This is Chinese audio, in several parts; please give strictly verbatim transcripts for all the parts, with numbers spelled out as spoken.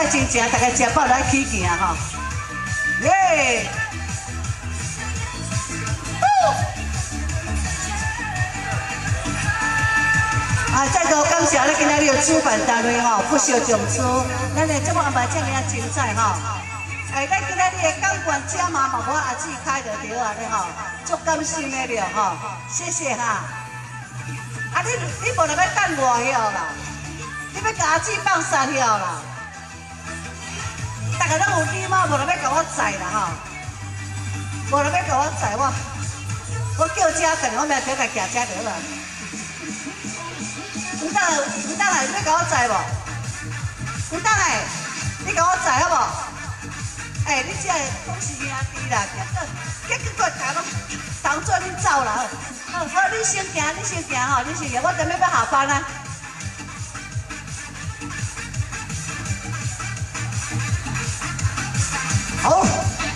爱真正大家食饱来起行吼，耶！啊，再度感谢咧今仔日的主办单位吼，不惜重视，咱的节目安排遮尔啊精彩吼。哎，咱今仔日的港管加码嘛，我阿姊开就对啊咧吼，足甘心的了吼，谢谢哈。啊，你你无就要等我了啦，你要甲阿姊放三了啦。大家拢有礼貌，无就要甲我载啦吼，无就要甲我载我，我叫车等，我明仔来行车得了。 唔当来，唔当来，你要甲我载无？唔当来，你甲我载好无？哎、欸，你这拢是兄弟啦，结结果大拢当做你走啦。好，好，你先行，你先行吼，你先行，我等下要下班啦。好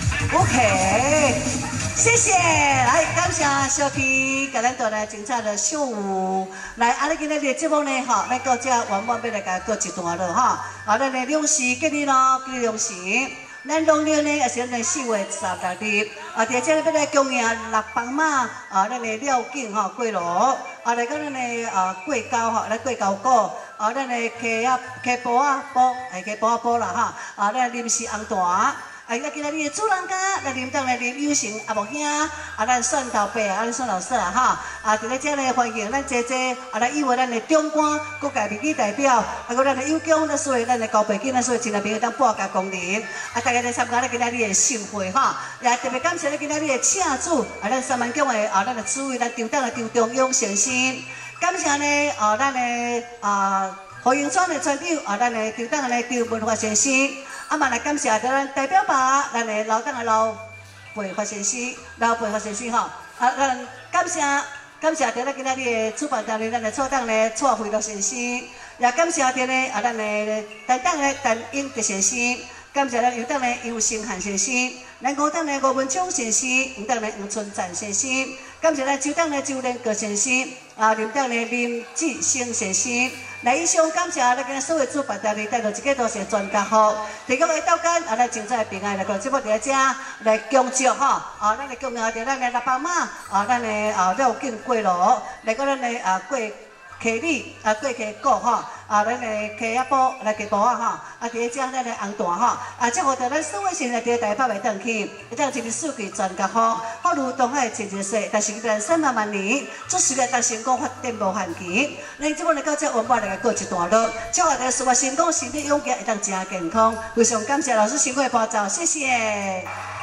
，OK。 谢谢，来感谢小 P 给咱带来精彩的秀舞。来，啊，你今日的节目呢，吼，咱到这圆满要来甲过一段落哈。啊，咱的两时今日咯，今日两时，咱农历呢也是咱的四月十六日。啊，伫这要来恭迎六帮马，啊，咱的廖景吼过路，啊，来讲咱的啊过高吼，来过高果，啊，咱的溪啊溪波啊波，哎溪波啊波啦哈，啊，咱临时红单。 啊！咱今仔日的主人家，咱林当来林友成阿木兄，啊，咱蒜头伯，啊，咱蒜老师啊，哈，啊，伫咧遮呢欢迎咱姐姐，啊，来以为咱的中官各界民意代表，啊，搁咱的友公，咱所有咱的高背景，咱所有亲爱朋友当报家公人，啊，大家来参加咱今仔日的盛会哈，也特别感谢咱今仔日的请主，啊，咱三万宫的啊，咱的主委，咱张当的张中勇先生，感谢呢，啊，咱的啊。 何永川的船长，啊，咱的张党的张文华先生，啊嘛来感谢咱代表吧，咱的老党的老培华先生，老培华先生吼，啊，咱感谢感谢咱今仔日的主办单位，咱的错党的错慧乐先生，也感谢咱的啊，咱的单党的单英德先生，感谢咱右党的尤胜汉先生，咱五党的吴文忠先生，五党的黄春赞先生，感谢咱周党的周连国先生，啊，林党的林志生先生。 来，以上感谢咱今日所有主办单位带到一个都是专家服，提供的条件啊，咱精彩平安来个节目伫遮来恭祝吼，啊，咱来恭贺着咱的六帮马，啊，咱的啊廖景过路，来个咱的啊过溪里啊过溪谷吼，啊，咱的溪啊坡来溪坡啊吼，啊，伫咧遮咱的红蛋吼，啊，祝福着咱所有现在伫咧台北袂转去，一当一日四季专家服，好如东海千千世，但是咱三万万年，做事业当成功发展无限期。咱即摆来到这文化来过一段落，祝福着事业成功，身体勇健，会当真健康。非常感谢老师辛苦的帮助，谢谢。